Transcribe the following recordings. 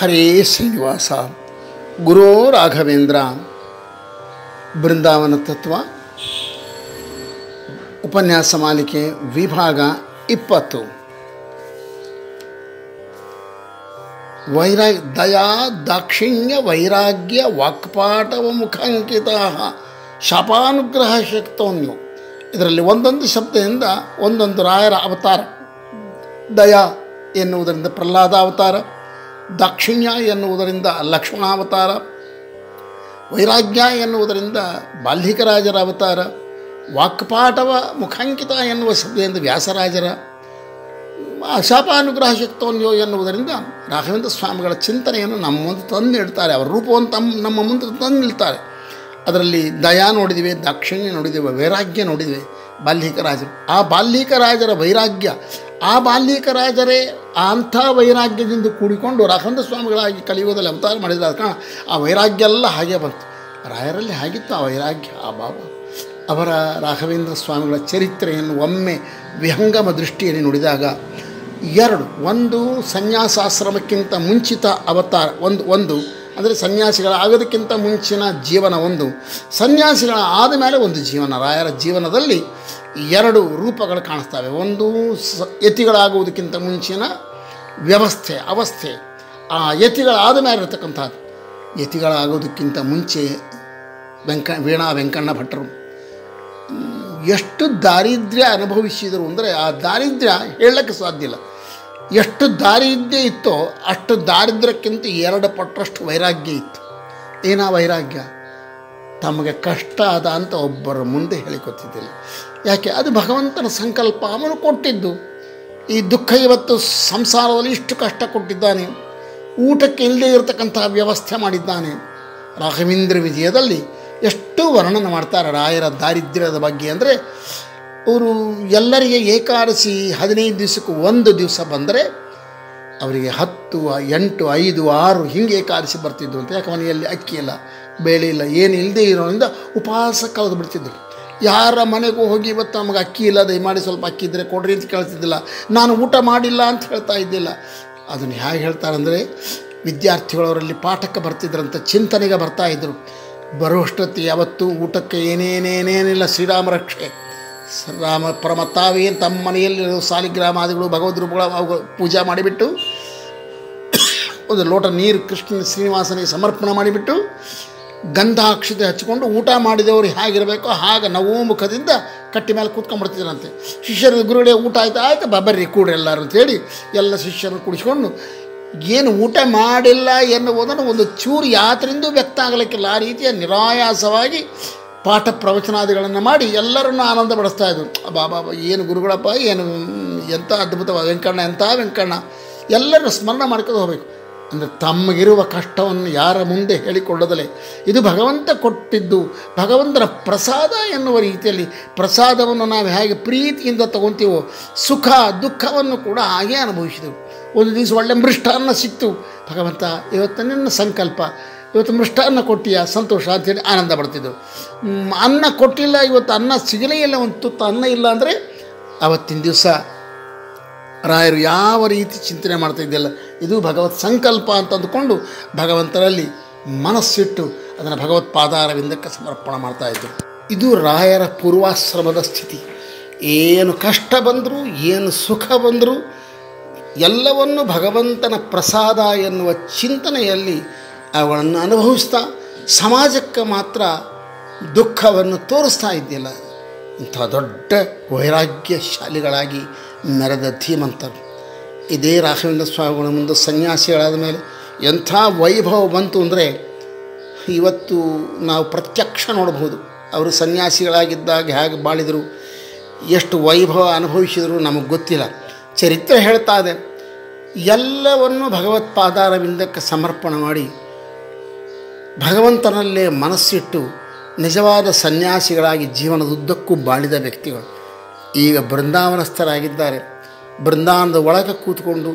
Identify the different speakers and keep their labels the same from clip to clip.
Speaker 1: ಹರೇ ಶ್ರೀನಿವಾಸ. ಗುರು ರಾಘವೇಂದ್ರ. ಬೃಂದಾವನ ತತ್ವ ಉಪನ್ಯಾಸ ಮಾಲಿಕೆ ವಿಭಾಗ 20. ದಯಾ ದಾಕ್ಷಿಣ್ಯ ವೈರಾಗ್ಯ ವಾಕ್ಪಾಟವ ಮುಖಾಂಕಿತ ಶಾಪಾನುಗ್ರಹ ಶಕ್ತೋನ್ಯು. ಇದರಲ್ಲಿ ಒಂದೊಂದು ಶಬ್ದದಿಂದ ಒಂದೊಂದು ರಾಯರ ಅವತಾರ. ದಯಾ ಎನ್ನುವುದರಿಂದ ಪ್ರಹ್ಲಾದ ಅವತಾರ, ದಾಕ್ಷಿಣ್ಯ ಎನ್ನುವುದರಿಂದ ಲಕ್ಷ್ಮಣಾವತಾರ, ವೈರಾಗ್ಯ ಎನ್ನುವುದರಿಂದ ಬಾಲ್ಹಿಕರಾಜರ ಅವತಾರ, ವಾಕ್ಪಾಟವ ಮುಖಾಂಕಿತ ಎನ್ನುವ ಶಬ್ದದಿಂದ ವ್ಯಾಸರಾಜರ, ಶಾಪಾನುಗ್ರಹ ಶಕ್ತೋನ್ಯೋ ಎನ್ನುವುದರಿಂದ ರಾಘವೇಂದ್ರ ಸ್ವಾಮಿಗಳ ಚಿಂತನೆಯನ್ನು ನಮ್ಮ ಮುಂದೆ ತಂದು ಇಡ್ತಾರೆ. ಅವರ ರೂಪವನ್ನು ನಮ್ಮ ಮುಂದೆ ತಂದು ನಿಲ್ತಾರೆ. ಅದರಲ್ಲಿ ದಯಾ ನೋಡಿದಿವೆ, ದಾಕ್ಷಿಣ್ಯ ನೋಡಿದ್ದೇವೆ, ವೈರಾಗ್ಯ ನೋಡಿದ್ದೇವೆ, ಬಾಲ್ಹಿಕರಾಜರು. ಆ ಬಾಲ್ಹಿಕರಾಜರ ವೈರಾಗ್ಯ, ಆ ಬಾಲ್ಹಿಕರಾಜರೇ ಅಂಥ ವೈರಾಗ್ಯದಿಂದ ಕೂಡಿಕೊಂಡು ರಾಘವೇಂದ್ರ ಸ್ವಾಮಿಗಳಾಗಿ ಕಲಿಯುಗದಲ್ಲಿ ಅವತಾರ ಮಾಡಿದರೆ ಅದ ಕಾರಣ ಆ ವೈರಾಗ್ಯ ಎಲ್ಲ ಹಾಗೆ ಬಂತು. ರಾಯರಲ್ಲಿ ಹಾಗಿತ್ತು ಆ ವೈರಾಗ್ಯ, ಆ ಭಾವ. ಅವರ ರಾಘವೇಂದ್ರ ಸ್ವಾಮಿಗಳ ಚರಿತ್ರೆಯನ್ನು ಒಮ್ಮೆ ವಿಹಂಗಮ ದೃಷ್ಟಿಯಲ್ಲಿ ನೋಡಿದಾಗ ಒಂದು ಸನ್ಯಾಸಾಶ್ರಮಕ್ಕಿಂತ ಮುಂಚಿತ ಅವತಾರ, ಒಂದು ಅಂದರೆ ಸನ್ಯಾಸಿಗಳಾಗೋದಕ್ಕಿಂತ ಮುಂಚಿನ ಜೀವನ, ಒಂದು ಸನ್ಯಾಸಿಗಳ ಆದ ಮೇಲೆ ಒಂದು ಜೀವನ. ರಾಯರ ಜೀವನದಲ್ಲಿ 2 ರೂಪಗಳು ಕಾಣಿಸ್ತವೆ. ಒಂದು ಯತಿಗಳಾಗುವುದಕ್ಕಿಂತ ಮುಂಚಿನ ಅವಸ್ಥೆ, ಆ ಯತಿಗಳಾದ ಮೇಲೆ ಇರತಕ್ಕಂಥದ್ದು. ಯತಿಗಳಾಗೋದಕ್ಕಿಂತ ಮುಂಚೆ ವೀಣಾ ವೆಂಕಣ್ಣ ಭಟ್ರು ಎಷ್ಟು ದಾರಿದ್ರ್ಯ ಅನುಭವಿಸಿದರು ಅಂದರೆ ಆ ದಾರಿದ್ರ್ಯ ಹೇಳಕ್ಕೆ ಸಾಧ್ಯ ಇಲ್ಲ. ಎಷ್ಟು ದಾರಿದ್ರ್ಯ ಇತ್ತೋ ಅಷ್ಟು ದಾರಿದ್ರ್ಯಕ್ಕಿಂತ 2 ಪಟ್ಟರಷ್ಟು ವೈರಾಗ್ಯ ಇತ್ತು. ಏನಾ ವೈರಾಗ್ಯ? ತಮಗೆ ಕಷ್ಟ ಅದ ಅಂತ ಒಬ್ಬರ ಮುಂದೆ ಹೇಳಿಕೊತಿದ್ದಿಲ್ಲ. ಯಾಕೆ? ಅದು ಭಗವಂತನ ಸಂಕಲ್ಪ. ಅವನು ಕೊಟ್ಟಿದ್ದು ಈ ದುಃಖ. ಇವತ್ತು ಸಂಸಾರದಲ್ಲಿ ಇಷ್ಟು ಕಷ್ಟ ಕೊಟ್ಟಿದ್ದಾನೆ, ಊಟಕ್ಕೆ ಇಲ್ಲದೆ ಇರತಕ್ಕಂಥ ವ್ಯವಸ್ಥೆ ಮಾಡಿದ್ದಾನೆ. ರಾಘವೇಂದ್ರ ವಿಜಯದಲ್ಲಿ ಎಷ್ಟು ವರ್ಣನೆ ಮಾಡ್ತಾರೆ ರಾಯರ ದಾರಿದ್ರ್ಯದ ಬಗ್ಗೆ. ಅಂದರೆ ಅವರು ಎಲ್ಲರಿಗೆ ಏಕಾದಶಿ 15 ದಿವಸಕ್ಕೂ 1 ದಿವಸ ಬಂದರೆ ಅವರಿಗೆ 10, 8, 5, 6 ಹೀಗೆ ಏಕಾದಶಿ ಬರ್ತಿದ್ದು ಅಂತ. ಯಾಕೆ? ಮನೆಯಲ್ಲಿ ಅಕ್ಕಿ ಇಲ್ಲ, ಬೇಳೆ ಇಲ್ಲ, ಏನು ಇಲ್ಲದೆ ಇರೋದ್ರಿಂದ ಉಪವಾಸ ಕಳೆದು ಬಿಡ್ತಿದ್ದರು. ಯಾರ ಮನೆಗೂ ಹೋಗಿ ಇವತ್ತು ನಮಗೆ ಅಕ್ಕಿ ಇಲ್ಲ, ದಯಮಾಡಿ ಸ್ವಲ್ಪ ಅಕ್ಕಿ ಇದ್ದರೆ ಕೊಡ್ರಿ ಅಂತ ಕೇಳ್ತಿದ್ದಿಲ್ಲ. ನಾನು ಊಟ ಮಾಡಿಲ್ಲ ಅಂತ ಹೇಳ್ತಾ ಇದ್ದಿಲ್ಲ. ಅದನ್ನು ಹೇಗೆ ಹೇಳ್ತಾರಂದರೆ, ವಿದ್ಯಾರ್ಥಿಗಳವರಲ್ಲಿ ಪಾಠಕ್ಕೆ ಬರ್ತಿದ್ರಂತ, ಚಿಂತನೆಗೆ ಬರ್ತಾಯಿದ್ರು. ಬರುವಷ್ಟೊತ್ತಿ ಯಾವತ್ತು ಊಟಕ್ಕೆ ಏನೇನೇನೇನಿಲ್ಲ, ಶ್ರೀರಾಮ ರಕ್ಷೆ, ರಾಮ ಪರಮ ತಾವೇನು ತಮ್ಮ ಮನೆಯಲ್ಲಿ ಸಾಲಿಗ್ರಾಮಾದಿಗಳು ಭಗವದ್ ರೂಪಗಳ ಪೂಜೆ ಮಾಡಿಬಿಟ್ಟು ಒಂದು ಲೋಟ ನೀರು ಕೃಷ್ಣನ ಶ್ರೀನಿವಾಸನಿಗೆ ಸಮರ್ಪಣೆ ಮಾಡಿಬಿಟ್ಟು ಗಂಧಾಕ್ಷತೆ ಹಚ್ಚಿಕೊಂಡು ಊಟ ಮಾಡಿದವರು ಹೇಗಿರಬೇಕೋ ಹಾಗೆ ನವೂ ಮುಖದಿಂದ ಕಟ್ಟಿ ಮೇಲೆ ಕೂತ್ಕೊಂಡ್ಬಿಡ್ತಿದ್ರಂತೆ. ಶಿಷ್ಯರು ಗುರುಗಳೇ ಊಟ ಆಯ್ತು ಬರ್ರಿ ಕೂಡ್ರಿ ಎಲ್ಲರೂ ಅಂತೇಳಿ ಎಲ್ಲ ಶಿಷ್ಯರನ್ನು ಕುಡಿಸ್ಕೊಂಡು ಏನು ಊಟ ಮಾಡಿಲ್ಲ ಎನ್ನುವುದನ್ನು ಒಂದು ಚೂರು ಯಾತ್ರೆಯಿಂದ ವ್ಯಕ್ತ ಆಗಲಿಕ್ಕಿಲ್ಲ. ಆ ರೀತಿಯ ನಿರಾಯಾಸವಾಗಿ ಪಾಠ ಪ್ರವಚನಾದಿಗಳನ್ನು ಮಾಡಿ ಎಲ್ಲರನ್ನು ಆನಂದ ಪಡಿಸ್ತಾಯಿದ್ರು. ಬಾಬಾ ಏನು ಗುರುಗಳಪ್ಪ, ಏನು ಎಂಥ ಅದ್ಭುತವಾದ ವೆಂಕಣ್ಣ ಎಲ್ಲರೂ ಸ್ಮರಣೆ ಮಾಡ್ಕೊಂಡು ಹೋಗಬೇಕು. ಅಂದರೆ ತಮಗಿರುವ ಕಷ್ಟವನ್ನು ಯಾರ ಮುಂದೆ ಹೇಳಿಕೊಳ್ಳದಲೇ ಇದು ಭಗವಂತ ಕೊಟ್ಟಿದ್ದು, ಭಗವಂತನ ಪ್ರಸಾದ ಎನ್ನುವ ರೀತಿಯಲ್ಲಿ ಪ್ರಸಾದವನ್ನು ನಾವು ಹೇಗೆ ಪ್ರೀತಿಯಿಂದ ತಗೊತೀವೋ ಸುಖ ದುಃಖವನ್ನು ಕೂಡ ಹಾಗೆ ಅನುಭವಿಸಿದೆವು. ಒಂದು ದಿವಸ ಒಳ್ಳೆ ಮೃಷ್ಟಾನ್ನ ಸಿಕ್ತು. ಭಗವಂತ ಇವತ್ತು ನಿನ್ನ ಸಂಕಲ್ಪ, ಇವತ್ತು ಮೃಷ್ಟಾನ್ನ ಕೊಟ್ಟಿಯ ಸಂತೋಷ ಅಂಥೇಳಿ ಆನಂದ ಪಡ್ತಿದ್ದೆವು. ಅನ್ನ ಕೊಟ್ಟಿಲ್ಲ, ಇವತ್ತು ಅನ್ನ ಸಿಗಲೇ ಇಲ್ಲ, ಒಂದು ತುತ್ತು ಅನ್ನ ಇಲ್ಲ ಅಂದರೆ ಆವತ್ತಿನ ದಿವಸ ರಾಯರು ಯಾವ ರೀತಿ ಚಿಂತನೆ ಮಾಡ್ತಾಯಿದ್ದಿಲ್ಲ. ಇದು ಭಗವತ್ ಸಂಕಲ್ಪ ಅಂತ ಅಂದುಕೊಂಡು ಭಗವಂತನಲ್ಲಿ ಮನಸ್ಸಿಟ್ಟು ಅದನ್ನು ಭಗವತ್ಪಾದಾರವಿಂದಕ್ಕೆ ಸಮರ್ಪಣೆ ಮಾಡ್ತಾಯಿದ್ದರು. ಇದು ರಾಯರ ಪೂರ್ವಾಶ್ರಮದ ಸ್ಥಿತಿ. ಏನು ಕಷ್ಟ ಬಂದರೂ, ಏನು ಸುಖ ಬಂದರೂ ಎಲ್ಲವನ್ನು ಭಗವಂತನ ಪ್ರಸಾದ ಎನ್ನುವ ಚಿಂತನೆಯಲ್ಲಿ ಅವುಗಳನ್ನು ಅನುಭವಿಸ್ತಾ ಸಮಾಜಕ್ಕೆ ಮಾತ್ರ ದುಃಖವನ್ನು ತೋರಿಸ್ತಾ ಇದ್ದಿಲ್ಲ. ಇಂಥ ದೊಡ್ಡ ವೈರಾಗ್ಯಶಾಲಿಗಳಾಗಿ ಮೆರೆದ ಧೀಮಂತರು. ಇದೇ ರಾಘವೇಂದ್ರ ಸ್ವಾಮಿಗಳ ಮುಂದೆ ಸನ್ಯಾಸಿಗಳಾದ ಮೇಲೆ ಎಂಥ ವೈಭವ ಬಂತು ಅಂದರೆ ಇವತ್ತು ನಾವು ಪ್ರತ್ಯಕ್ಷ ನೋಡಬಹುದು. ಅವರು ಸನ್ಯಾಸಿಗಳಾಗಿದ್ದಾಗ ಹೇಗೆ ಬಾಳಿದರು, ಎಷ್ಟು ವೈಭವ ಅನುಭವಿಸಿದರು ನಮಗೆ ಗೊತ್ತಿಲ್ಲ. ಚರಿತ್ರೆ ಹೇಳ್ತಾ ಇದೆ. ಎಲ್ಲವನ್ನು ಭಗವತ್ಪಾದಾರವಿಂದಕ್ಕೆ ಸಮರ್ಪಣೆ ಮಾಡಿ ಭಗವಂತನಲ್ಲೇ ಮನಸ್ಸಿಟ್ಟು ನಿಜವಾದ ಸನ್ಯಾಸಿಗಳಾಗಿ ಜೀವನದುದ್ದಕ್ಕೂ ಬಾಳಿದ ವ್ಯಕ್ತಿಗಳು ಈಗ ಬೃಂದಾವನಸ್ಥರಾಗಿದ್ದಾರೆ. ಬೃಂದಾವನದ ಒಳಗೆ ಕೂತ್ಕೊಂಡು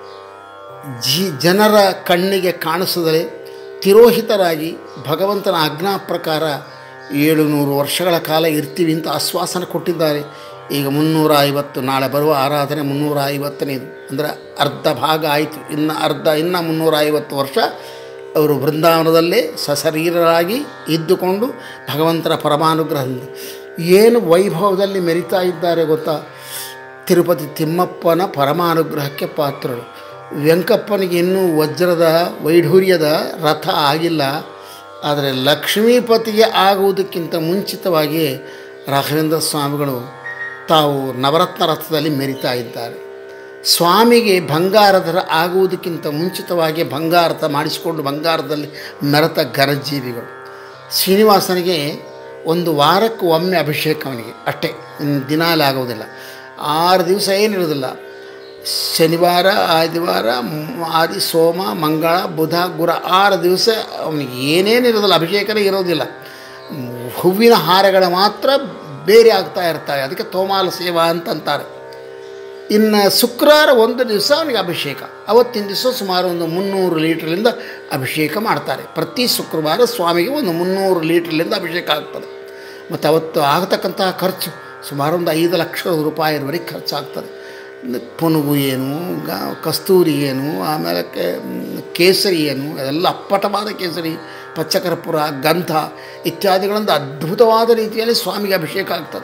Speaker 1: ಜನರ ಕಣ್ಣಿಗೆ ಕಾಣಿಸಿದರೆ ತಿರೋಹಿತರಾಗಿ ಭಗವಂತನ ಆಜ್ಞಾ ಪ್ರಕಾರ 700 ವರ್ಷಗಳ ಕಾಲ ಇರ್ತೀವಿ ಅಂತ ಆಶ್ವಾಸನೆ ಕೊಟ್ಟಿದ್ದಾರೆ. ಈಗ 350, ನಾಳೆ ಬರುವ ಆರಾಧನೆ 350ನೇದು, ಅಂದರೆ ಅರ್ಧ ಭಾಗ ಆಯಿತು. ಇನ್ನು 350 ವರ್ಷ ಅವರು ಬೃಂದಾವನದಲ್ಲೇ ಸಶರೀರರಾಗಿ ಇದ್ದುಕೊಂಡು ಭಗವಂತನ ಪರಮಾನುಗ್ರಹದಿಂದ ಏನು ವೈಭವದಲ್ಲಿ ಮೆರಿತಾ ಇದ್ದಾರೆ ಗೊತ್ತಾ. ತಿರುಪತಿ ತಿಮ್ಮಪ್ಪನ ಪರಮಾನುಗ್ರಹಕ್ಕೆ ಪಾತ್ರರು. ವೆಂಕಪ್ಪನಿಗೆ ಇನ್ನೂ ವಜ್ರದ ವೈಢೂರ್ಯದ ರಥ ಆಗಿಲ್ಲ, ಆದರೆ ಲಕ್ಷ್ಮೀಪತಿಗೆ ಆಗುವುದಕ್ಕಿಂತ ಮುಂಚಿತವಾಗಿ ರಾಘವೇಂದ್ರ ಸ್ವಾಮಿಗಳು ತಾವು ನವರತ್ನ ರಥದಲ್ಲಿ ಮೆರಿತಾ ಇದ್ದಾರೆ. ಸ್ವಾಮಿಗೆ ಬಂಗಾರದ ಆಗುವುದಕ್ಕಿಂತ ಮುಂಚಿತವಾಗಿ ಬಂಗಾರದ ಮಾಡಿಸಿಕೊಂಡು ಬಂಗಾರದಲ್ಲಿ ಮೆರೆತ ಗರಜೀವಿಗಳು. ಶ್ರೀನಿವಾಸನಿಗೆ ಒಂದು ವಾರಕ್ಕೆ ಒಮ್ಮೆ ಅಭಿಷೇಕ, ಅವನಿಗೆ ಅಷ್ಟೇ, ದಿನಾಲೇ ಆಗೋದಿಲ್ಲ. 6 ದಿವಸ ಏನಿರೋದಿಲ್ಲ. ಶನಿವಾರ, ಆದಿವಾರ, ಆದಿ, ಸೋಮ, ಮಂಗಳ, ಬುಧ, ಗುರು 6 ದಿವಸ ಅವನಿಗೆ ಏನೇನಿರೋದಿಲ್ಲ, ಅಭಿಷೇಕನೇ ಇರೋದಿಲ್ಲ. ಹೂವಿನ ಹಾರಗಳು ಮಾತ್ರ ಬೇರೆ ಆಗ್ತಾ ಇರ್ತಾರೆ, ಅದಕ್ಕೆ ತೋಮಾಲ ಸೇವಾ ಅಂತಂತಾರೆ. ಇನ್ನು ಶುಕ್ರವಾರ ಒಂದು ದಿವಸ ಅವನಿಗೆ ಅಭಿಷೇಕ. ಅವತ್ತಿನ ದಿವಸ ಸುಮಾರು ಒಂದು 300 ಲೀಟ್ರಲಿಂದ ಅಭಿಷೇಕ ಮಾಡ್ತಾರೆ. ಪ್ರತಿ ಶುಕ್ರವಾರ ಸ್ವಾಮಿಗೆ ಒಂದು 300 ಲೀಟ್ರಲಿಂದ ಅಭಿಷೇಕ ಆಗ್ತದೆ. ಮತ್ತು ಅವತ್ತು ಆಗತಕ್ಕಂತಹ ಖರ್ಚು ಸುಮಾರು ಒಂದು 5 ಲಕ್ಷ ರೂಪಾಯಿವರೆಗೆ ಖರ್ಚಾಗ್ತದೆ. ಪುನುಗು ಏನು, ಕಸ್ತೂರಿ ಏನು, ಆಮೇಲೆ ಕೇಸರಿ ಏನು, ಅದೆಲ್ಲ ಅಪ್ಪಟವಾದ ಕೇಸರಿ, ಪಚ್ಚಕರ್ಪೂರ, ಗಂಧ ಇತ್ಯಾದಿಗಳಿಂದ ಅದ್ಭುತವಾದ ರೀತಿಯಲ್ಲಿ ಸ್ವಾಮಿಗೆ ಅಭಿಷೇಕ ಆಗ್ತದೆ.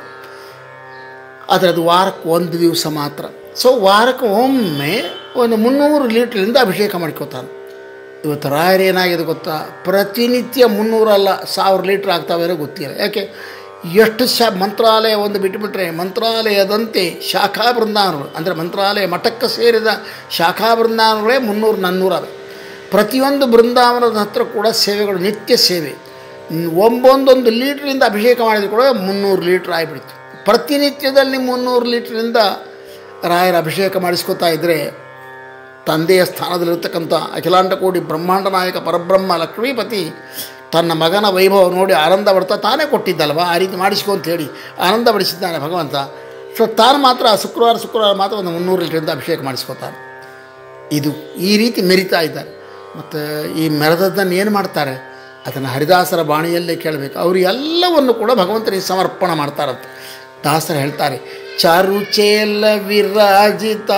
Speaker 1: ಆದರೆ ಅದು ವಾರಕ್ಕೆ ಒಂದು ದಿವಸ ಮಾತ್ರ. ಸೊ ವಾರಕ್ಕೆ ಒಮ್ಮೆ ಒಂದು 300 ಲೀಟ್ರಲಿಂದ ಅಭಿಷೇಕ ಮಾಡ್ಕೋತಾನೆ. ಇವತ್ತು ರಾಯರು ಏನಾಗಿದೆ ಗೊತ್ತಾ, ಪ್ರತಿನಿತ್ಯ 300 ಅಲ್ಲ 1000 ಲೀಟ್ರ್ ಆಗ್ತಾವೇನೋ ಗೊತ್ತಿಲ್ಲ. ಯಾಕೆ, ಎಷ್ಟು ಮಂತ್ರಾಲಯ ಒಂದು ಬಿಟ್ಟುಬಿಟ್ರೆ ಮಂತ್ರಾಲಯದಂತೆ ಶಾಖಾ ಬೃಂದಾವನಗಳು, ಅಂದರೆ ಮಂತ್ರಾಲಯ ಮಠಕ್ಕೆ ಸೇರಿದ ಶಾಖಾ ಬೃಂದಾವನಗಳೇ 300-400 ಪ್ರತಿಯೊಂದು ಬೃಂದಾವನದ ಹತ್ರ ಕೂಡ ಸೇವೆಗಳು ನಿತ್ಯ ಸೇವೆ. ಒಂದೊಂದು ಲೀಟ್ರಿಂದ ಅಭಿಷೇಕ ಮಾಡಿದ್ರು ಕೂಡ 300 ಲೀಟ್ರ್ ಆಗಿಬಿಡ್ತು. ಪ್ರತಿನಿತ್ಯದಲ್ಲಿ 300 ಲೀಟ್ರಿಂದ ರಾಯರ ಅಭಿಷೇಕ ಮಾಡಿಸ್ಕೊತಾ ಇದ್ದರೆ ತಂದೆಯ ಸ್ಥಾನದಲ್ಲಿರ್ತಕ್ಕಂಥ ಅಖಿಲಾಂಡ ಕೋಟಿ ಬ್ರಹ್ಮಾಂಡ ನಾಯಕ ಪರಬ್ರಹ್ಮ ಲಕ್ಷ್ಮೀಪತಿ ತನ್ನ ಮಗನ ವೈಭವ ನೋಡಿ ಆನಂದ ಪಡ್ತಾ ತಾನೇ ಕೊಟ್ಟಿದ್ದಲ್ವ, ಆ ರೀತಿ ಮಾಡಿಸ್ಕೊ ಅಂತ ಹೇಳಿ ಆನಂದ ಪಡಿಸಿದ್ದಾನೆ ಭಗವಂತ. ಸೊ ತಾನು ಮಾತ್ರ ಶುಕ್ರವಾರ ಮಾತ್ರ ಒಂದು 300 ಲೀಟ್ರಿಂದ ಅಭಿಷೇಕ ಮಾಡಿಸ್ಕೊತಾರೆ. ಇದು ಈ ರೀತಿ ಮೆರಿತಾ ಇದ್ದಾರೆ. ಮತ್ತು ಈ ಮೆರೆದದ್ದನ್ನು ಏನು ಮಾಡ್ತಾರೆ, ಅದನ್ನು ಹರಿದಾಸರ ಬಾಣಿಯಲ್ಲೇ ಕೇಳಬೇಕು. ಅವರು ಎಲ್ಲವನ್ನು ಕೂಡ ಭಗವಂತನಿಗೆ ಸಮರ್ಪಣೆ ಮಾಡ್ತಾರಂತೆ. ದಾಸರು ಹೇಳ್ತಾರೆ, ಚಾರುಚೇಲ ವಿರಾಜಿತ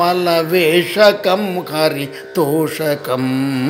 Speaker 1: ಮಲವೇಷಕಂ ಹರಿ ತೋಷಕಂ.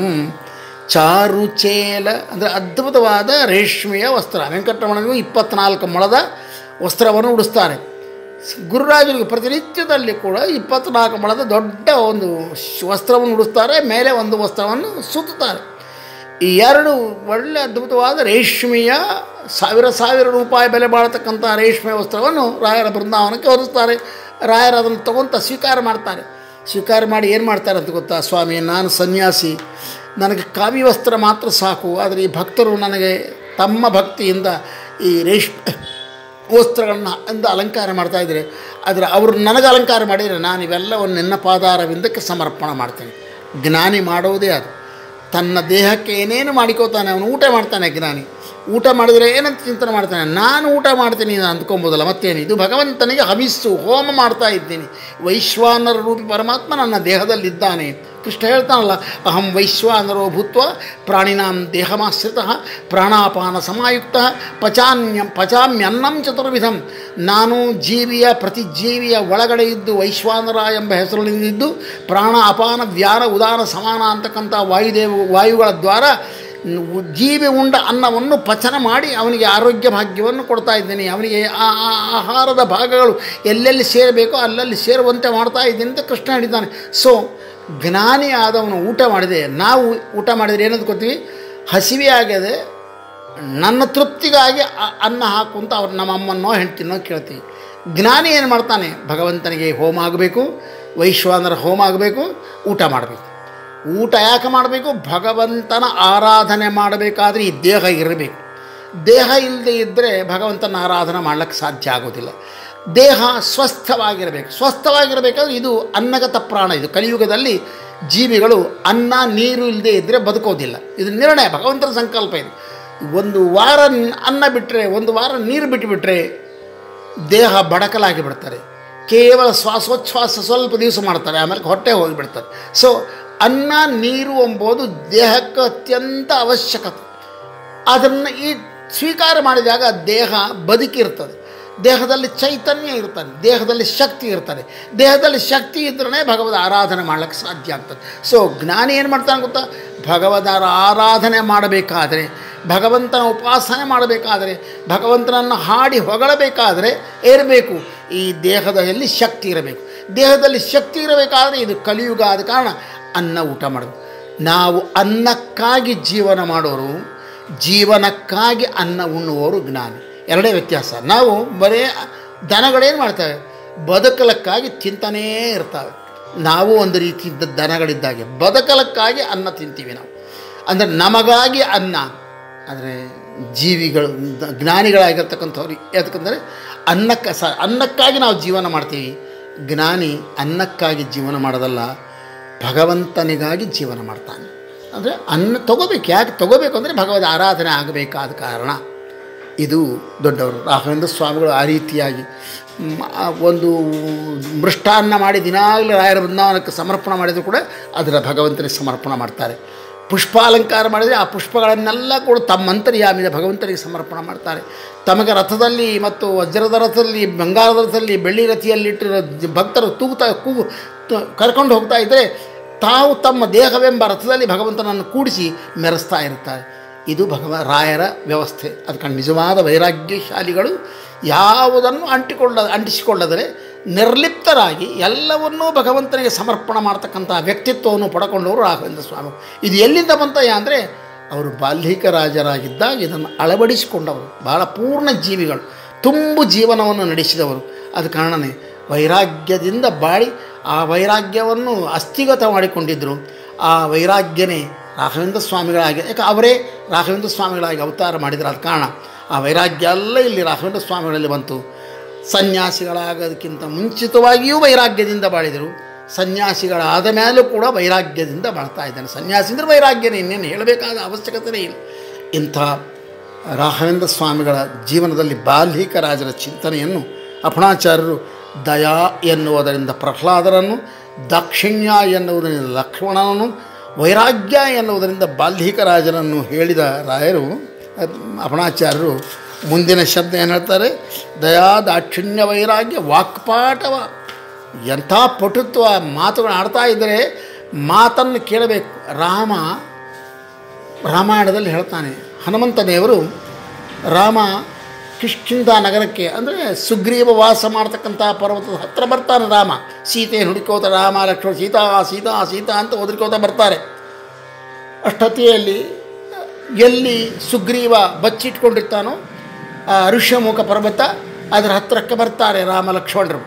Speaker 1: ಚಾರುಚೇಲ ಅಂದರೆ ಅದ್ಭುತವಾದ ರೇಷ್ಮೆಯ ವಸ್ತ್ರ. ವೆಂಕಟರಮಣನಿಗೂ 24 ಮೊಳದ ವಸ್ತ್ರವನ್ನು ಉಡಿಸ್ತಾರೆ. ಗುರುರಾಜನಿಗೆ ಪ್ರತಿನಿತ್ಯದಲ್ಲಿ ಕೂಡ 24 ಮೊಳದ ದೊಡ್ಡ ಒಂದು ವಸ್ತ್ರವನ್ನು ಉಡಿಸ್ತಾರೆ, ಮೇಲೆ ಒಂದು ವಸ್ತ್ರವನ್ನು ಸುತ್ತುತ್ತಾರೆ. ಈ 2 ಒಳ್ಳೆ ಅದ್ಭುತವಾದ ರೇಷ್ಮೆಯ ಸಾವಿರ ರೂಪಾಯಿ ಬೆಲೆ ಬಾಳತಕ್ಕಂಥ ರೇಷ್ಮೆ ವಸ್ತ್ರವನ್ನು ರಾಯರ ಬೃಂದಾವನಕ್ಕೆ ಹೊರಿಸ್ತಾರೆ. ರಾಯರು ಅದನ್ನು ತಗೊಂತ ಸ್ವೀಕಾರ ಮಾಡ್ತಾರೆ. ಸ್ವೀಕಾರ ಮಾಡಿ ಏನು ಮಾಡ್ತಾರೆ ಅಂತ ಗೊತ್ತಾ, ಸ್ವಾಮಿ ನಾನು ಸನ್ಯಾಸಿ, ನನಗೆ ಕಾವಿ ವಸ್ತ್ರ ಮಾತ್ರ ಸಾಕು, ಆದರೆ ಈ ಭಕ್ತರು ನನಗೆ ತಮ್ಮ ಭಕ್ತಿಯಿಂದ ಈ ರೇಷ್ಮೆ ವಸ್ತ್ರಗಳನ್ನ ಅಲಂಕಾರ ಮಾಡ್ತಾಯಿದ್ದಾರೆ, ಆದರೆ ಅವರು ನನಗೆ ಅಲಂಕಾರ ಮಾಡಿದರೆ ನಾನು ಇವೆಲ್ಲವನ್ನು ನಿನ್ನ ಪಾದಾರವಿಂದಕ್ಕೆ ಸಮರ್ಪಣೆ ಮಾಡ್ತೇನೆ. ಜ್ಞಾನಿ ಮಾಡುವುದೇ ಅದು. ತನ್ನ ದೇಹಕ್ಕೆ ಏನೇನು ಮಾಡಿಕೋತಾನೆ, ಅವನು ಊಟ ಮಾಡ್ತಾನೆ. ಜ್ಞಾನಿ ಊಟ ಮಾಡಿದರೆ ಏನಂತ ಚಿಂತನೆ ಮಾಡ್ತಾನೆ, ನಾನು ಊಟ ಮಾಡ್ತೀನಿ ಅಂದ್ಕೊಬೋದಲ್ಲ, ಮತ್ತೇನು, ಇದು ಭಗವಂತನಿಗೆ ಹವಿಸ್ಸು ಹೋಮ ಮಾಡ್ತಾ ಇದ್ದೀನಿ. ವೈಶ್ವಾನರ ರೂಪಿ ಪರಮಾತ್ಮ ನನ್ನ ದೇಹದಲ್ಲಿದ್ದಾನೆ. ಕೃಷ್ಣ ಹೇಳ್ತಾನಲ್ಲ, ಅಹಂ ವೈಶ್ವಾನರೋ ಭೂತ್ವ ಪ್ರಾಣಿನಾಂ ದೇಹಮಾಶ್ರಿತಃ ಪ್ರಾಣಾಪಾನ ಸಮಾಯುಕ್ತ ಪಚಾಮ್ಯನ್ನಂ ಚತುರ್ವಿಧಂ. ನಾನು ಪ್ರತಿ ಜೀವಿಯ ಒಳಗಡೆ ಇದ್ದು ವೈಶ್ವಾನರ ಎಂಬ ಹೆಸರಿನಿಂದಿದ್ದು ಪ್ರಾಣ ಅಪಾನ ವ್ಯಾನ ಉದಾನ ಸಮಾನ ಅಂತಕ್ಕಂಥ ವಾಯುಗಳ ದ್ವಾರ ಜೀವಿ ಉಂಡ ಅನ್ನವನ್ನು ಪಚನ ಮಾಡಿ ಅವನಿಗೆ ಆರೋಗ್ಯ ಭಾಗ್ಯವನ್ನು ಕೊಡ್ತಾ ಇದ್ದೀನಿ. ಅವನಿಗೆ ಆ ಆಹಾರದ ಭಾಗಗಳು ಎಲ್ಲೆಲ್ಲಿ ಸೇರಬೇಕೋ ಅಲ್ಲಲ್ಲಿ ಸೇರುವಂತೆ ಮಾಡ್ತಾ ಇದ್ದೀನಿ ಅಂತ ಕೃಷ್ಣ ಹೇಳಿದ್ದಾನೆ. ಸೊ ಜ್ಞಾನಿ ಆದವನು ಊಟ ಮಾಡಿದೆ. ನಾವು ಊಟ ಮಾಡಿದರೆ ಏನಂತ ಗೊತ್ತೀವಿ, ಹಸಿವೆ ಆಗದೆ ನನ್ನ ತೃಪ್ತಿಗಾಗಿ ಅನ್ನ ಹಾಕು ಅಂತ ಅವ್ರು ನಮ್ಮ ಅಮ್ಮನೋ ಹೆಂಡ್ತಿನೋ ಕೇಳ್ತೀವಿ. ಜ್ಞಾನಿ ಏನು ಮಾಡ್ತಾನೆ, ಭಗವಂತನಿಗೆ ಹೋಮ ಆಗಬೇಕು, ವೈಶ್ವಾನರ ಹೋಮ ಆಗಬೇಕು, ಊಟ ಮಾಡಬೇಕು. ಊಟ ಯಾಕೆ ಮಾಡಬೇಕು, ಭಗವಂತನ ಆರಾಧನೆ ಮಾಡಬೇಕಾದ್ರೆ ಈ ದೇಹ ಇರಬೇಕು. ದೇಹ ಇಲ್ಲದೆ ಇದ್ದರೆ ಭಗವಂತನ ಆರಾಧನೆ ಮಾಡ್ಲಿಕ್ಕೆ ಸಾಧ್ಯ ಆಗೋದಿಲ್ಲ. ದೇಹ ಸ್ವಸ್ಥವಾಗಿರಬೇಕು. ಸ್ವಸ್ಥವಾಗಿರಬೇಕಾದ್ರೆ ಇದು ಅನ್ನಗತ ಪ್ರಾಣ. ಇದು ಕಲಿಯುಗದಲ್ಲಿ ಜೀವಿಗಳು ಅನ್ನ ನೀರು ಇಲ್ಲದೆ ಇದ್ದರೆ ಬದುಕೋದಿಲ್ಲ. ಇದು ನಿರ್ಣಯ, ಭಗವಂತನ ಸಂಕಲ್ಪ ಇದು. ಒಂದು ವಾರ ಅನ್ನ ಬಿಟ್ಟರೆ, ಒಂದು ವಾರ ನೀರು ಬಿಟ್ಟುಬಿಟ್ರೆ ದೇಹ ಬಡಕಲಾಗಿ ಬಿಡ್ತಾರೆ. ಕೇವಲ ಶ್ವಾಸೋಚ್ಛ್ವಾಸ ಸ್ವಲ್ಪ ದಿವಸ ಮಾಡ್ತಾರೆ, ಆಮೇಲೆ ಹೊಟ್ಟೆ ಹೋಗಿಬಿಡ್ತಾರೆ. ಸೊ ಅನ್ನ ನೀರು ಎಂಬುದು ದೇಹಕ್ಕೆ ಅತ್ಯಂತ ಅವಶ್ಯಕತೆ. ಅದನ್ನು ಈ ಸ್ವೀಕಾರ ಮಾಡಿದಾಗ ದೇಹ ಬದುಕಿರ್ತದೆ. ದೇಹದಲ್ಲಿ ಚೈತನ್ಯ ಇರ್ತಾನೆ, ದೇಹದಲ್ಲಿ ಶಕ್ತಿ ಇರ್ತಾನೆ. ದೇಹದಲ್ಲಿ ಶಕ್ತಿ ಇದ್ರೇ ಭಗವದ್ ಆರಾಧನೆ ಮಾಡ್ಲಿಕ್ಕೆ ಸಾಧ್ಯ ಆಗ್ತದೆ. ಸೊ ಜ್ಞಾನಿ ಏನು ಮಾಡ್ತಾನೆ ಗೊತ್ತಾ, ಭಗವದ ಆರಾಧನೆ ಮಾಡಬೇಕಾದರೆ, ಭಗವಂತನ ಉಪಾಸನೆ ಮಾಡಬೇಕಾದರೆ, ಭಗವಂತನನ್ನು ಹಾಡಿ ಹೊಗಳಬೇಕಾದರೆ ಇರಬೇಕು ಈ ದೇಹದಲ್ಲಿ ಶಕ್ತಿ ಇರಬೇಕು. ದೇಹದಲ್ಲಿ ಶಕ್ತಿ ಇರಬೇಕಾದರೆ ಇದು ಕಲಿಯುಗ ಆದ ಕಾರಣ ಅನ್ನ ಊಟ ಮಾಡಬೇಕು. ನಾವು ಅನ್ನಕ್ಕಾಗಿ ಜೀವನ ಮಾಡೋರು, ಜೀವನಕ್ಕಾಗಿ ಅನ್ನ ಉಣ್ಣುವವರು ಜ್ಞಾನಿ. ಎರಡೇ ವ್ಯತ್ಯಾಸ. ನಾವು ಬರೀ ದನಗಳೇನು ಮಾಡ್ತವೆ, ಬದುಕಲಕ್ಕಾಗಿ ತಿಂತಾನೇ ಇರ್ತವೆ. ನಾವು ಒಂದು ರೀತಿ ದನಗಳಿದ್ದಾಗೆ ಬದುಕಲಕ್ಕಾಗಿ ಅನ್ನ ತಿಂತೀವಿ ನಾವು, ಅಂದರೆ ನಮಗಾಗಿ ಅನ್ನ. ಆದರೆ ಜೀವಿಗಳು ಜ್ಞಾನಿಗಳಾಗಿರ್ತಕ್ಕಂಥವ್ರು ಯಾಕಂದರೆ ಅನ್ನಕ್ಕಾಗಿ ನಾವು ಜೀವನ ಮಾಡ್ತೀವಿ. ಜ್ಞಾನಿ ಅನ್ನಕ್ಕಾಗಿ ಜೀವನ ಮಾಡೋದಲ್ಲ, ಭಗವಂತನಿಗಾಗಿ ಜೀವನ ಮಾಡ್ತಾನೆ. ಅಂದರೆ ಅನ್ನ ತಗೋಬೇಕು. ಯಾಕೆ ತಗೋಬೇಕು ಅಂದರೆ ಭಗವದ್ ಆರಾಧನೆ ಆಗಬೇಕಾದ ಕಾರಣ. ಇದು ದೊಡ್ಡವರು ರಾಘವೇಂದ್ರ ಸ್ವಾಮಿಗಳು ಆ ರೀತಿಯಾಗಿ ಒಂದು ಮೃಷ್ಟಾನ್ನ ಮಾಡಿ ದಿನಾಗಲೂ ರಾಯರ ಬೃಂದಾವನಕ್ಕೆ ಸಮರ್ಪಣೆ ಮಾಡಿದರೂ ಕೂಡ ಅದರ ಭಗವಂತನಿಗೆ ಸಮರ್ಪಣೆ ಮಾಡ್ತಾರೆ. ಪುಷ್ಪಾಲಂಕಾರ ಮಾಡಿದರೆ ಆ ಪುಷ್ಪಗಳನ್ನೆಲ್ಲ ಕೂಡ ತಮ್ಮ ಅಂತರ್ಯಾಮಿದ ಭಗವಂತನಿಗೆ ಸಮರ್ಪಣೆ ಮಾಡ್ತಾರೆ. ತಮಗೆ ರಥದಲ್ಲಿ ಮತ್ತು ವಜ್ರದ ರಥದಲ್ಲಿ, ಬಂಗಾರದ ರಥದಲ್ಲಿ, ಬೆಳ್ಳಿ ರಥಿಯಲ್ಲಿಟ್ಟಿರೋ ಭಕ್ತರು ಕರ್ಕೊಂಡು ಹೋಗ್ತಾ ಇದ್ದರೆ ತಾವು ತಮ್ಮ ದೇಹವೆಂಬ ರಥದಲ್ಲಿ ಭಗವಂತನನ್ನು ಕೂಡಿಸಿ ಮೆರೆಸ್ತಾ ಇರ್ತಾರೆ. ಇದು ರಾಯರ ವ್ಯವಸ್ಥೆ. ಅದಕ್ಕೆ ನಿಜವಾದ ವೈರಾಗ್ಯಶಾಲಿಗಳು ಯಾವುದನ್ನು ಅಂಟಿಸಿಕೊಳ್ಳದರೆ ನಿರ್ಲಿಪ್ತರಾಗಿ ಎಲ್ಲವನ್ನೂ ಭಗವಂತನಿಗೆ ಸಮರ್ಪಣೆ ಮಾಡ್ತಕ್ಕಂಥ ವ್ಯಕ್ತಿತ್ವವನ್ನು ಪಡ್ಕೊಂಡವರು ರಾಘವೇಂದ್ರ ಸ್ವಾಮಿ. ಇದು ಎಲ್ಲಿಂದ ಬಂತಯ್ಯ ಅಂದರೆ ಅವರು ಬಾಲ್ಯಿಕ ರಾಜರಾಗಿದ್ದಾಗ ಇದನ್ನು ಅಳವಡಿಸಿಕೊಂಡವರು. ಬಹಳ ಪೂರ್ಣ ಜೀವಿಗಳು, ತುಂಬು ಜೀವನವನ್ನು ನಡೆಸಿದವರು. ಆದ ಕಾರಣವೇ ವೈರಾಗ್ಯದಿಂದ ಬಾಳಿ ಆ ವೈರಾಗ್ಯವನ್ನು ಅಸ್ಥಿಗತ ಮಾಡಿಕೊಂಡಿದ್ದರು. ಆ ವೈರಾಗ್ಯನೇ ರಾಘವೇಂದ್ರ ಸ್ವಾಮಿಗಳಾಗಿ, ಯಾಕೆ ಅವರೇ ರಾಘವೇಂದ್ರ ಸ್ವಾಮಿಗಳಾಗಿ ಅವತಾರ ಮಾಡಿದ್ರು. ಆದ ಕಾರಣ ಆ ವೈರಾಗ್ಯ ಎಲ್ಲ ಇಲ್ಲಿ ರಾಘವೇಂದ್ರ ಸ್ವಾಮಿಗಳಲ್ಲಿ ಬಂತು. ಸನ್ಯಾಸಿಗಳಾಗೋದಕ್ಕಿಂತ ಮುಂಚಿತವಾಗಿಯೂ ವೈರಾಗ್ಯದಿಂದ ಬಾಳಿದರು. ಸನ್ಯಾಸಿಗಳಾದ ಮೇಲೂ ಕೂಡ ವೈರಾಗ್ಯದಿಂದ ಬಾಳ್ತಾ ಇದ್ದಾನೆ. ಸನ್ಯಾಸಿ ಅಂದರೆ ವೈರಾಗ್ಯನೇ, ಇನ್ನೇನು ಹೇಳಬೇಕಾದ ಅವಶ್ಯಕತೆಯೇ ಇಲ್ಲ. ಇಂಥ ರಾಘವೇಂದ್ರ ಸ್ವಾಮಿಗಳ ಜೀವನದಲ್ಲಿ ಬಾಲ್ಯಿಕ ರಾಜರ ಚಿಂತನೆಯನ್ನು ಅಪಣಾಚಾರ್ಯರು ದಯಾ ಎನ್ನುವುದರಿಂದ ಪ್ರಹ್ಲಾದರನ್ನು, ದಾಕ್ಷಿಣ್ಯ ಎನ್ನುವುದರಿಂದ ಲಕ್ಷ್ಮಣನನ್ನು, ವೈರಾಗ್ಯ ಎನ್ನುವುದರಿಂದ ಬಾಲ್ಯಿಕ ರಾಜನನ್ನು ಹೇಳಿದ ರಾಯರು ಅಪಣಾಚಾರ್ಯರು ಮುಂದಿನ ಶಬ್ದ ಏನು ಹೇಳ್ತಾರೆ, ದಯಾ ದಾಕ್ಷಿಣ್ಯ ವೈರಾಗ್ಯ ವಾಕ್ಪಾಟವ. ಎಂಥ ಪಟುತ್ವ ಮಾತುಗಳು ಆಡ್ತಾ ಇದ್ದರೆ ಮಾತನ್ನು ಕೇಳಬೇಕು. ರಾಮಾಯಣದಲ್ಲಿ ಹೇಳ್ತಾನೆ, ಹನುಮಂತ ದೇವರು ರಾಮ ಕಿಷ್ಕಿಂಧ ನಗರಕ್ಕೆ, ಅಂದರೆ ಸುಗ್ರೀವ ವಾಸ ಮಾಡ್ತಕ್ಕಂಥ ಪರ್ವತದ ಹತ್ತಿರ ಬರ್ತಾನೆ. ರಾಮ ಸೀತೆಯನ್ನು ಹುಡುಕೋತ ರಾಮ ಲಕ್ಷ್ಮಣ ಸೀತಾ ಸೀತಾ ಸೀತಾ ಅಂತ ಒದರ್ಕೋತ ಬರ್ತಾರೆ. ಅಷ್ಟೊತ್ತಿಯಲ್ಲಿ ಎಲ್ಲಿ ಸುಗ್ರೀವ ಬಚ್ಚಿಟ್ಕೊಂಡಿರ್ತಾನೋ ಆ ಋಷ್ಯಮುಖ ಪರ್ವತ, ಅದರ ಹತ್ತಿರಕ್ಕೆ ಬರ್ತಾರೆ ರಾಮ ಲಕ್ಷ್ಮಣರು.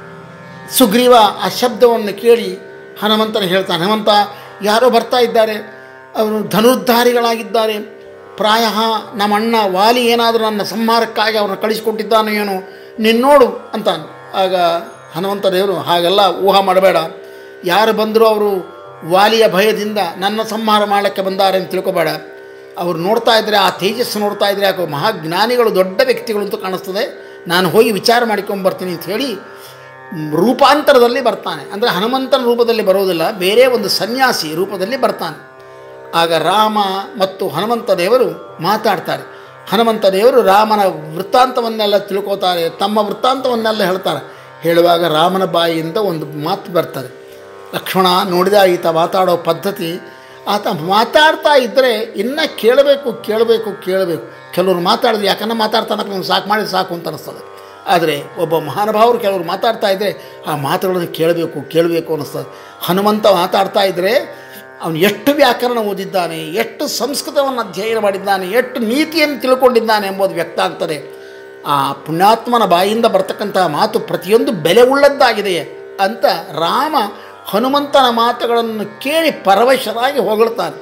Speaker 1: ಸುಗ್ರೀವ ಆ ಶಬ್ದವನ್ನು ಕೇಳಿ ಹನುಮಂತನ ಹೇಳ್ತಾನೆ, ಹನುಮಂತ ಯಾರೋ ಬರ್ತಾ ಇದ್ದಾರೆ, ಅವರು ಧನುರ್ಧಾರಿಗಳಾಗಿದ್ದಾರೆ, ಪ್ರಾಯ ನಮ್ಮ ಅಣ್ಣ ವಾಲಿ ಏನಾದರೂ ನನ್ನ ಸಂಹಾರಕ್ಕಾಗಿ ಅವ್ರನ್ನ ಕಳಿಸಿಕೊಟ್ಟಿದ್ದಾನೋ ಏನೋ, ನೀನು ನೋಡು ಅಂತಾನೆ. ಆಗ ಹನುಮಂತ ದೇವರು, ಹಾಗೆಲ್ಲ ಊಹೆ ಮಾಡಬೇಡ, ಯಾರು ಬಂದರೂ ಅವರು ವಾಲಿಯ ಭಯದಿಂದ ನನ್ನ ಸಂಹಾರ ಮಾಡಲಿಕ್ಕೆ ಬಂದಾರೆ ಅಂತ ತಿಳ್ಕೊಬೇಡ. ಅವ್ರು ನೋಡ್ತಾ ಇದ್ದರೆ, ಆ ತೇಜಸ್ಸು ನೋಡ್ತಾ ಇದ್ದರೆ ಯಾಕೋ ಮಹಾಜ್ಞಾನಿಗಳು, ದೊಡ್ಡ ವ್ಯಕ್ತಿಗಳು ಅಂತ ಕಾಣಿಸ್ತದೆ, ನಾನು ಹೋಗಿ ವಿಚಾರ ಮಾಡ್ಕೊಂಬರ್ತೀನಿ ಅಂತ ಹೇಳಿ ರೂಪಾಂತರದಲ್ಲಿ ಬರ್ತಾನೆ. ಅಂದರೆ ಹನುಮಂತನ ರೂಪದಲ್ಲಿ ಬರೋದಿಲ್ಲ, ಬೇರೆ ಒಂದು ಸನ್ಯಾಸಿ ರೂಪದಲ್ಲಿ ಬರ್ತಾನೆ. ಆಗ ರಾಮ ಮತ್ತು ಹನುಮಂತ ದೇವರು ಮಾತಾಡ್ತಾರೆ. ಹನುಮಂತ ದೇವರು ರಾಮನ ವೃತ್ತಾಂತವನ್ನೆಲ್ಲ ತಿಳ್ಕೋತಾರೆ, ತಮ್ಮ ವೃತ್ತಾಂತವನ್ನೆಲ್ಲ ಹೇಳ್ತಾರೆ. ಹೇಳುವಾಗ ರಾಮನ ಬಾಯಿಯಿಂದ ಒಂದು ಮಾತು ಬರ್ತದೆ, ಲಕ್ಷ್ಮಣ ನೋಡಿದ ಈತ ಮಾತಾಡೋ ಪದ್ಧತಿ, ಆತ ಮಾತಾಡ್ತಾ ಇದ್ದರೆ ಇನ್ನೂ ಕೇಳಬೇಕು ಕೇಳಬೇಕು ಕೇಳಬೇಕು. ಕೆಲವರು ಮಾತಾಡಿದ್ರೆ ಯಾಕನ್ನ ಮಾತಾಡ್ತಾನಪ್ಪ ಸಾಕು ಮಾಡಿ ಸಾಕು ಅಂತ ಅನ್ನಿಸ್ತದೆ. ಆದರೆ ಒಬ್ಬ ಮಹಾನುಭಾವರು ಕೆಲವರು ಮಾತಾಡ್ತಾ ಇದ್ದರೆ ಆ ಮಾತುಗಳನ್ನು ಕೇಳಬೇಕು ಕೇಳಬೇಕು ಅನ್ನಿಸ್ತದೆ. ಹನುಮಂತ ಮಾತಾಡ್ತಾ ಇದ್ದರೆ ಅವನು ಎಷ್ಟು ವ್ಯಾಕರಣ ಓದಿದ್ದಾನೆ, ಎಷ್ಟು ಸಂಸ್ಕೃತವನ್ನು ಅಧ್ಯಯನ ಮಾಡಿದ್ದಾನೆ, ಎಷ್ಟು ನೀತಿಯನ್ನು ತಿಳ್ಕೊಂಡಿದ್ದಾನೆ ಎಂಬುದು ವ್ಯಕ್ತ ಆಗ್ತದೆ. ಆ ಪುಣ್ಯಾತ್ಮನ ಬಾಯಿಂದ ಬರ್ತಕ್ಕಂಥ ಮಾತು ಪ್ರತಿಯೊಂದು ಬೆಲೆ ಉಳ್ಳದ್ದಾಗಿದೆಯೇ ಅಂತ ರಾಮ ಹನುಮಂತನ ಮಾತುಗಳನ್ನು ಕೇಳಿ ಪರವಶರಾಗಿ ಹೊಗಳ್ತಾನೆ.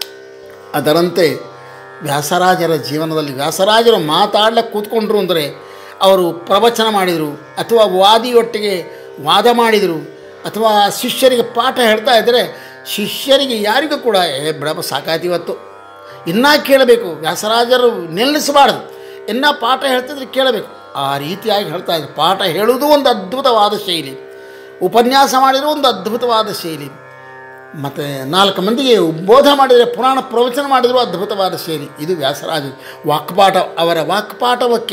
Speaker 1: ಅದರಂತೆ ವ್ಯಾಸರಾಜರ ಜೀವನದಲ್ಲಿ ವ್ಯಾಸರಾಜರು ಮಾತಾಡ್ಲಿಕ್ಕೆ ಕೂತ್ಕೊಂಡ್ರು ಅಂದರೆ ಅವರು ಪ್ರವಚನ ಮಾಡಿದರು, ಅಥವಾ ವಾದಿಯೊಟ್ಟಿಗೆ ವಾದ ಮಾಡಿದರು, ಅಥವಾ ಶಿಷ್ಯರಿಗೆ ಪಾಠ ಹೇಳ್ತಾ ಇದ್ದರೆ ಶಿಷ್ಯರಿಗೆ ಯಾರಿಗೂ ಕೂಡ ಬಿಡಪ್ಪ ಸಾಕಾಯ್ತು ಇವತ್ತು, ಇನ್ನೂ ಕೇಳಬೇಕು, ವ್ಯಾಸರಾಜರು ನಿಲ್ಲಿಸಬಾರ್ದು, ಇನ್ನೂ ಪಾಠ ಹೇಳ್ತಿದ್ರೆ ಕೇಳಬೇಕು, ಆ ರೀತಿಯಾಗಿ ಹೇಳ್ತಾ ಇದ್ರು. ಪಾಠ ಹೇಳುವುದು ಒಂದು ಅದ್ಭುತವಾದ ಶೈಲಿ, ಉಪನ್ಯಾಸ ಮಾಡಿದರೂ ಒಂದು ಅದ್ಭುತವಾದ ಶೈಲಿ, ಮತ್ತು 4 ಮಂದಿಗೆ ಬೋಧ ಮಾಡಿದರೆ ಪುರಾಣ ಪ್ರವಚನ ಮಾಡಿದರೂ ಅದ್ಭುತವಾದ ಶೈಲಿ. ಇದು ವ್ಯಾಸರಾಜ ವಾಕ್ಪಾಠ. ಅವರ ವಾಕ್ಪಾಠವಕ್ಕೆ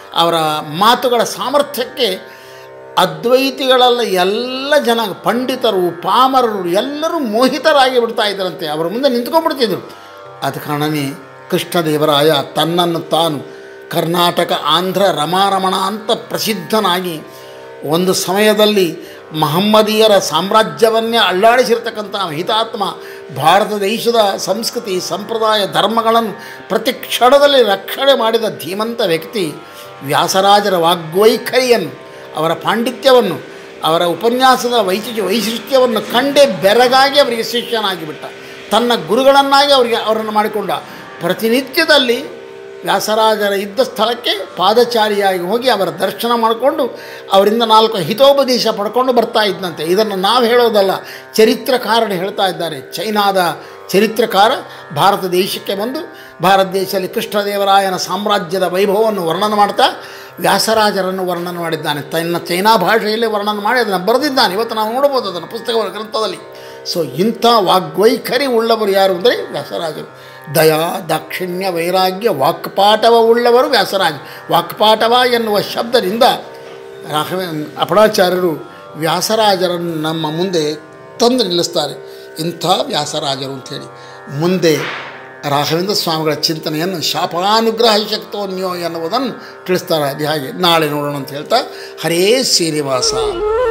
Speaker 1: ಅವರ ಮಾತುಗಳ ಸಾಮರ್ಥ್ಯಕ್ಕೆ ಅದ್ವೈತಿಗಳೆಲ್ಲ ಎಲ್ಲ ಜನ ಪಂಡಿತರು ಪಾಮರರು ಎಲ್ಲರೂ ಮೋಹಿತರಾಗಿ ಬಿಡ್ತಾ ಇದ್ದರಂತೆ. ಅವರ ಮುಂದೆ ನಿಂತ್ಕೊಂಡ್ಬಿಡ್ತಿದ್ರು. ಅದ ಕಾರಣವೇ ಕೃಷ್ಣದೇವರಾಯ ತನ್ನನ್ನು ತಾನು ಕರ್ನಾಟಕ ಆಂಧ್ರ ರಮಾರಮಣ ಅಂತ ಪ್ರಸಿದ್ಧನಾಗಿ ಒಂದು ಸಮಯದಲ್ಲಿ ಮಹಮ್ಮದೀಯರ ಸಾಮ್ರಾಜ್ಯವನ್ನೇ ಅಲ್ಲಾಡಿಸಿರ್ತಕ್ಕಂಥ ಹಿತಾತ್ಮ, ಭಾರತ ದೇಶದ ಸಂಸ್ಕೃತಿ ಸಂಪ್ರದಾಯ ಧರ್ಮಗಳನ್ನು ಪ್ರತಿ ಕ್ಷಣದಲ್ಲಿ ರಕ್ಷಣೆ ಮಾಡಿದ ಧೀಮಂತ ವ್ಯಕ್ತಿ ವ್ಯಾಸರಾಜರ ವಾಗ್ವೈಖರಿಯನ್ನು, ಅವರ ಪಾಂಡಿತ್ಯವನ್ನು, ಅವರ ಉಪನ್ಯಾಸದ ವೈಶಿಷ್ಟ್ಯವನ್ನು ಕಂಡೇ ಬೆರಗಾಗಿ ಅವರಿಗೆ ಶಿಷ್ಯನಾಗಿಬಿಟ್ಟ. ತನ್ನ ಗುರುಗಳನ್ನಾಗಿ ಅವರನ್ನು ಮಾಡಿಕೊಂಡ. ಪ್ರತಿನಿತ್ಯದಲ್ಲಿ ವ್ಯಾಸರಾಜರ ಇದ್ದ ಸ್ಥಳಕ್ಕೆ ಪಾದಚಾರಿಯಾಗಿ ಹೋಗಿ ಅವರ ದರ್ಶನ ಮಾಡಿಕೊಂಡು ಅವರಿಂದ 4 ಹಿತೋಪದೇಶ ಪಡ್ಕೊಂಡು ಬರ್ತಾ ಇದ್ದಂತೆ. ಇದನ್ನು ನಾವು ಹೇಳೋದಲ್ಲ, ಚರಿತ್ರಕಾರರು ಹೇಳ್ತಾ ಇದ್ದಾರೆ. ಚೈನಾದ ಚರಿತ್ರಕಾರ ಭಾರತ ದೇಶಕ್ಕೆ ಬಂದು ಭಾರತ ದೇಶದಲ್ಲಿ ಕೃಷ್ಣದೇವರಾಯನ ಸಾಮ್ರಾಜ್ಯದ ವೈಭವವನ್ನು ವರ್ಣನೆ ಮಾಡ್ತಾ ವ್ಯಾಸರಾಜರನ್ನು ವರ್ಣನೆ ಮಾಡಿದ್ದಾನೆ. ಚೈನಾ ಭಾಷೆಯಲ್ಲಿ ವರ್ಣನೆ ಮಾಡಿ ಅದನ್ನು ಬರೆದಿದ್ದಾನೆ. ಇವತ್ತು ನಾವು ನೋಡ್ಬೋದು ಅದನ್ನು ಪುಸ್ತಕಗಳ ಗ್ರಂಥದಲ್ಲಿ. ಸೊ ಇಂಥ ವಾಗ್ವೈಖರಿ ಉಳ್ಳವರು ಯಾರು ಅಂದರೆ ವ್ಯಾಸರಾಜರು. ದಯಾ ದಾಕ್ಷಿಣ್ಯ ವೈರಾಗ್ಯ ವಾಕ್ಪಾಟವ ಉಳ್ಳವರು ವ್ಯಾಸರಾಜ. ವಾಕ್ಪಾಟವ ಎನ್ನುವ ಶಬ್ದದಿಂದ ಅಪಣಾಚಾರ್ಯರು ವ್ಯಾಸರಾಜರನ್ನು ನಮ್ಮ ಮುಂದೆ ತಂದು ನಿಲ್ಲಿಸ್ತಾರೆ. ಇಂಥ ವ್ಯಾಸರಾಜರು ಅಂಥೇಳಿ. ಮುಂದೆ ರಾಘವೇಂದ್ರ ಸ್ವಾಮಿಗಳ ಚಿಂತನೆಯನ್ನು ಶಾಪಾನುಗ್ರಹ ಶಕ್ತೋನ್ಯೋ ಎನ್ನುವುದನ್ನು ತಿಳಿಸ್ತಾರೆ. ಅದು ಹಾಗೆ ನಾಳೆ ನೋಡೋಣ ಅಂತ ಹೇಳ್ತಾ, ಹರೇ ಶ್ರೀನಿವಾಸ.